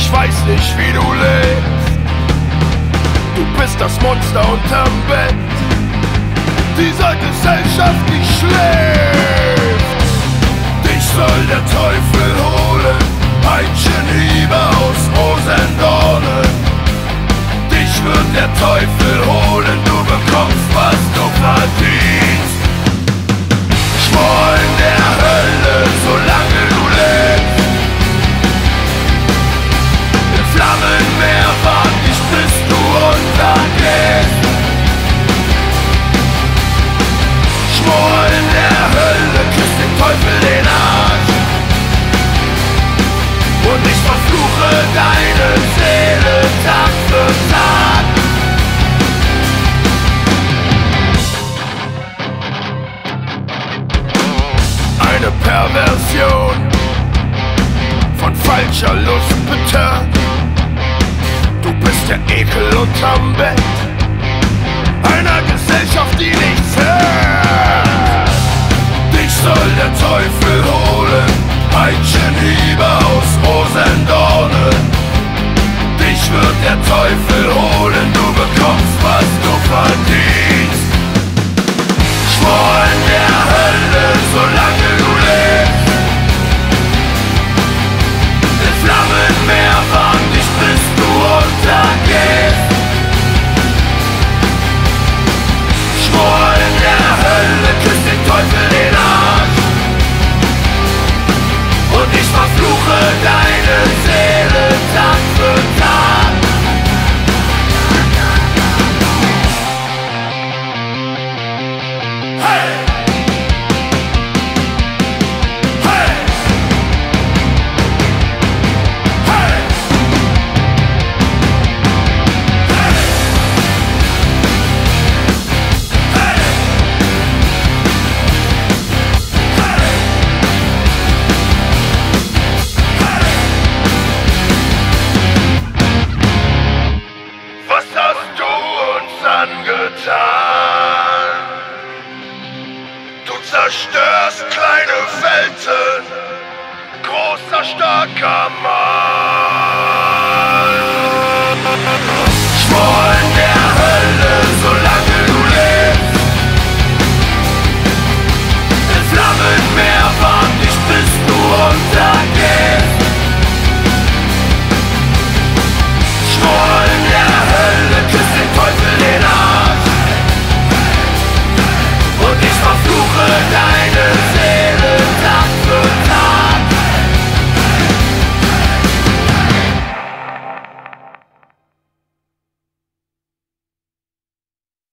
ich weiß nicht, wie du lebst. Du bist das Monster unterm Bett dieser Gesellschaft, die schläft. Dich soll der Teufel holen, Peitschenhiebe aus Rosendornen. Dich wird der Teufel holen, du bekommst, was du verdienst. Schwor in der Hölle, solange du lebst. Im Flammenmeer wart dich, bis du untergehst. Schwor in der Hölle, küss den Teufel den Arsch. Und ich verfluche deine Seele Tag für Tag. Eine Perversion von falscher Lust betört. Du bist der Ekel unterm Bett einer Gesellschaft, die nichts hört. Dich soll der Teufel holen, Peitschenhiebe aus Rosendornen. Dich wird der Teufel holen, du bekommst, was du verdienst. Schwor in der Hölle, solange du lebst. Im Flammenmeer warn dich, bis du untergehst. Schwor in der Hölle, küss den Teufel den Arsch. Und ich verfluche deine Seele Tag für Tag. Hey! Hey! Hey! Was hast du uns angetan? Du zerstörst kleine Welten, großer, starker Mann.